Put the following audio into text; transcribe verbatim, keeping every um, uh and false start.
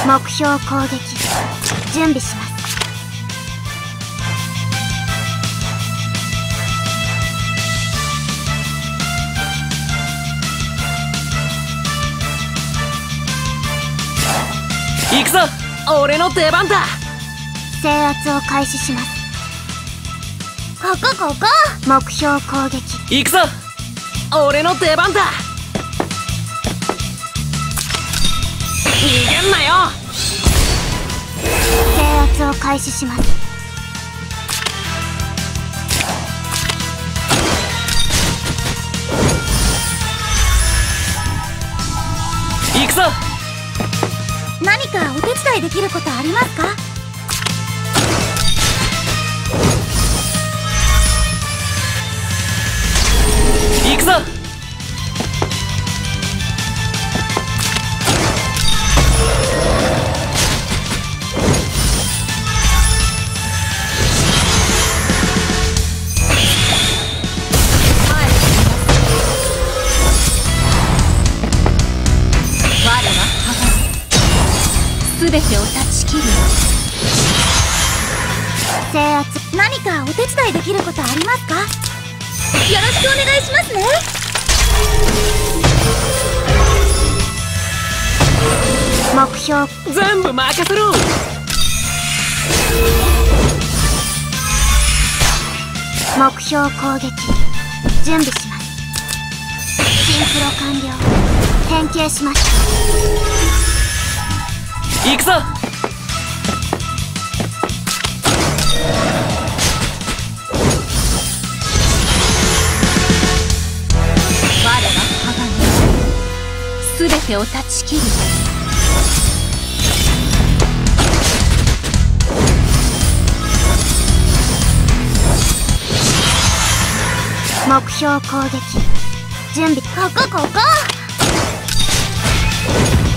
目標攻撃準備します。 行くぞ、俺の出番だ。 制圧を開始します。ここここ目標攻撃。 行くぞ、俺の出番だ。逃げんなよ。 制圧を開始します。 行くぞ。 何かお手伝いできることありますか？ 行くぞ。 全てを断ち切る。制圧。何かお手伝いできることありますか？よろしくお願いしますね。目標全部任せろ。 目標攻撃準備します。シンクロ完了。変形しました。 行くぞ。 我は鋼、全てを断ち切る。目標攻撃準備。ここここ